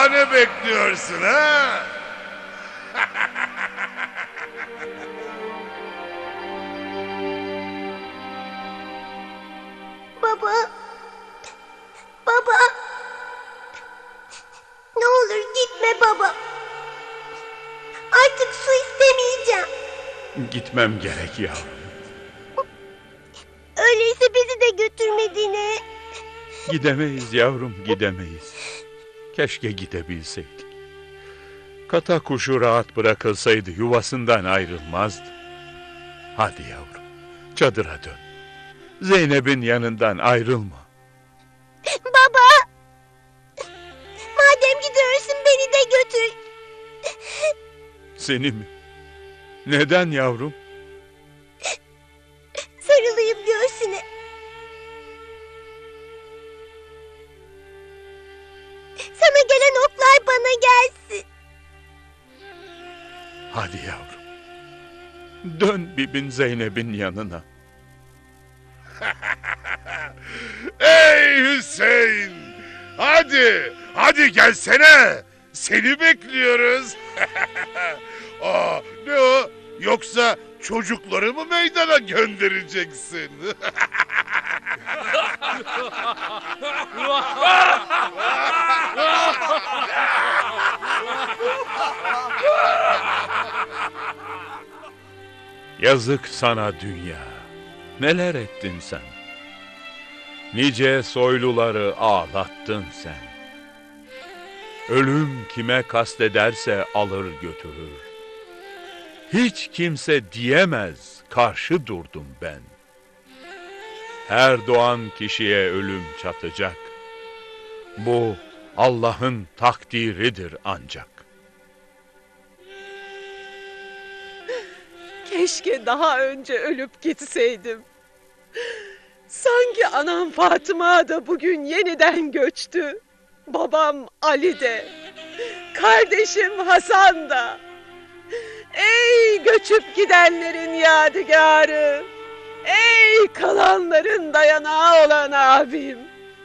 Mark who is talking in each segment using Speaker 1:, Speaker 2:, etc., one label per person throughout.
Speaker 1: Daha ne bekliyorsun ha?
Speaker 2: Baba. Baba. Ne olur gitme baba. Artık su istemeyeceğim.
Speaker 3: Gitmem gerek yavrum.
Speaker 2: Öyleyse bizi de götür Medine.
Speaker 3: Gidemeyiz yavrum, gidemeyiz. Keşke gidebilseydik. Kata kuşu rahat bırakılsaydı yuvasından ayrılmazdı. Hadi yavrum, çadıra dön. Zeynep'in yanından ayrılma.
Speaker 2: Baba. Madem gidiyorsun beni de götür.
Speaker 3: Seni mi? Neden yavrum?
Speaker 2: Sarılayım göğsüne. Sana gelen oklar bana gelsin.
Speaker 3: Hadi yavrum. Dön bibin Zeynep'in yanına.
Speaker 1: Ey Hüseyin! Hadi gelsene. Seni bekliyoruz. Aa, ne o? Yoksa çocukları mı meydana göndereceksin?
Speaker 3: Yazık sana dünya. Neler ettin sen? Nice soyluları ağlattın sen. Ölüm kime kastederse alır götürür. Hiç kimse diyemez karşı durdum ben. Her doğan kişiye ölüm çatacak. Bu Allah'ın takdiridir ancak.
Speaker 4: Keşke daha önce ölüp gitseydim. Sanki anam Fatıma da bugün yeniden göçtü. Babam Ali de. Kardeşim Hasan da. Ey göçüp gidenlerin yadigarı. Ey kalanların dayanağı olan abim.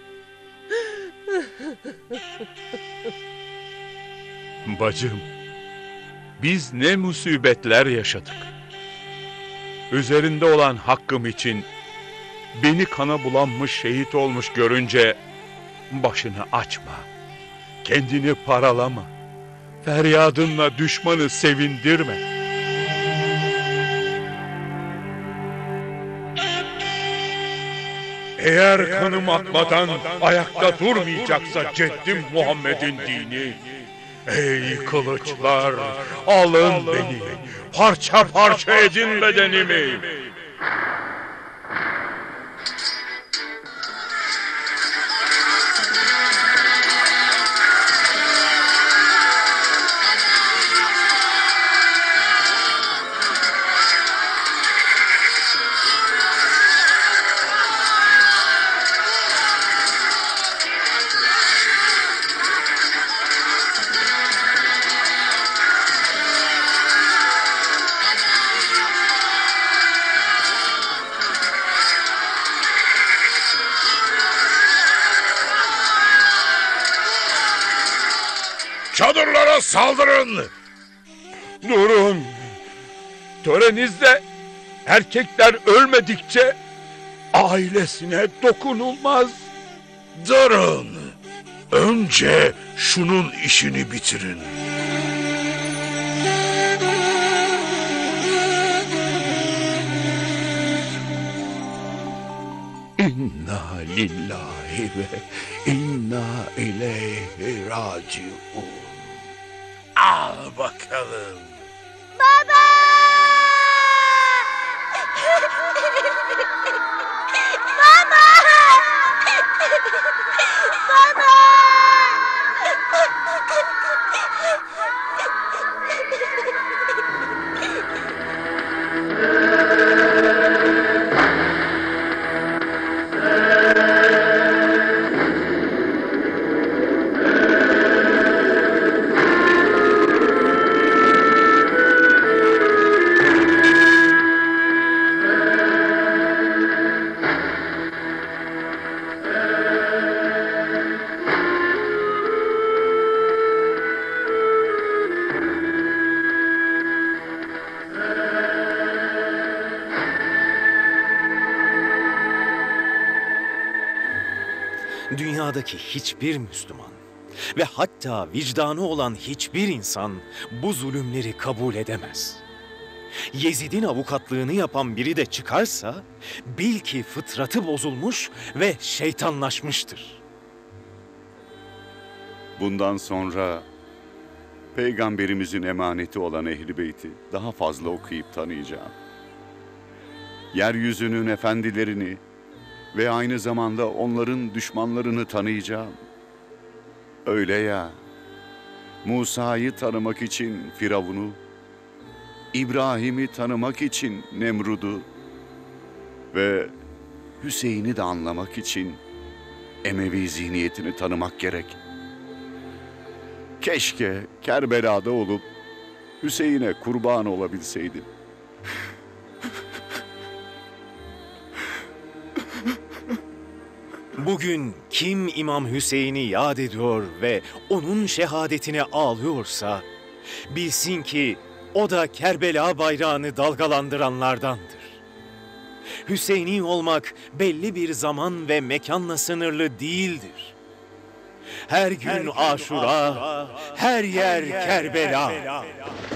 Speaker 3: Bacım, biz ne musibetler yaşadık. Üzerinde olan hakkım için beni kana bulanmış şehit olmuş görünce başını açma, kendini paralama, feryadınla düşmanı sevindirme. Eğer kanım akmadan ayakta durmayacaksa ceddim Muhammed'in dini, ey kılıçlar, alın beni, parça parça edin bedenimi.
Speaker 1: Çadırlara saldırın!
Speaker 3: Durun! Törenizde erkekler ölmedikçe ailesine dokunulmaz.
Speaker 1: Durun! Önce şunun işini bitirin.
Speaker 3: İnna lillahi ve inna ileyhi raciun.
Speaker 1: Al bakalım.
Speaker 2: Baba! Baba! Baba!
Speaker 5: Dünyadaki hiçbir Müslüman ve hatta vicdanı olan hiçbir insan bu zulümleri kabul edemez. Yezid'in avukatlığını yapan biri de çıkarsa bil ki fıtratı bozulmuş ve şeytanlaşmıştır.
Speaker 6: Bundan sonra Peygamberimizin emaneti olan Ehl-i Beyt'i daha fazla okuyup tanıyacağım. Yeryüzünün efendilerini ve aynı zamanda onların düşmanlarını tanıyacağım. Öyle ya, Musa'yı tanımak için Firavun'u, İbrahim'i tanımak için Nemrud'u ve Hüseyin'i de anlamak için Emevi zihniyetini tanımak gerek. Keşke Kerbela'da olup Hüseyin'e kurban olabilseydim.
Speaker 5: Bugün kim İmam Hüseyin'i yad ediyor ve onun şehadetine ağlıyorsa, bilsin ki o da Kerbela bayrağını dalgalandıranlardandır. Hüseyini olmak belli bir zaman ve mekanla sınırlı değildir. Her gün Aşura, her yer Kerbela.